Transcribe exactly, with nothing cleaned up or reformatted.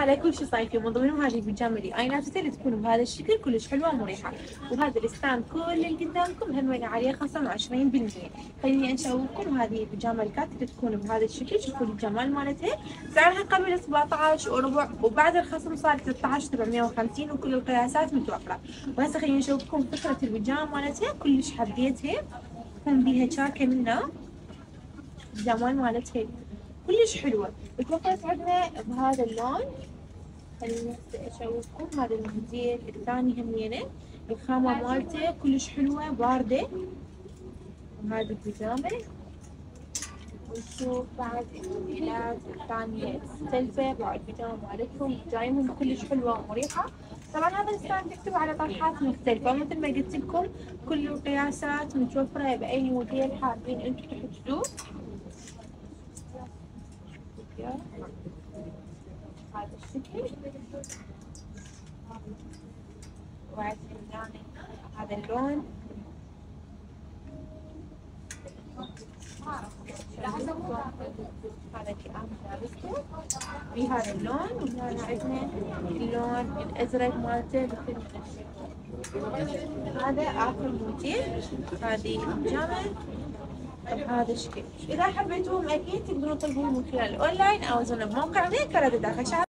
على كل شيء صايفي، من ضمنهم هذه البيجامه اللي اي نفس اللي تكون بهذا الشكل كلش حلوه ومريحه. وهذا الستاند كل اللي قدامكم هم عليه خصم عشرين بالمية. خليني انشوفكم هذه البيجامه الكات اللي تكون بهذا الشكل، شوفوا الجمال مالتها. سعرها قبل سبعة عشر وربع وبعد الخصم صار ثلاثة عشر سبعمية وخمسين وكل القياسات متوفره. وهسه خليني اشوفكم فكره البيجامه مالتها كلش حبيتها، تكون بيها شاكه منها، الجمال مالتها كلش حلوة. اتوفرت عندنا بهذا اللون. خليني اشوفكم هذا الموديل الثاني همينه، الخامة مالته كلش حلوة باردة. وهذه البيجامة، ونشوف بعد الموديلات الثانية المختلفة. بعد البيجامة مالتهم دايما كلش حلوة ومريحة. طبعا هذا الستاند يكتب على طرحات مختلفة، مثل ما قلت لكم كل القياسات متوفرة بأي موديل حابين انتم تحجزوه. هذا الشكل وعد هذا اللون، هذا كلام لابسته بهذا اللون. وهنا عندنا اللون الازرق مالته مثل هذا اخر موديل. هذه البيجامه بهذا الشكل. اذا حبيتوهم اكيد تقدرون تطلبوهم من خلال الاونلاين او زرنا بموقعنا كرد داخل.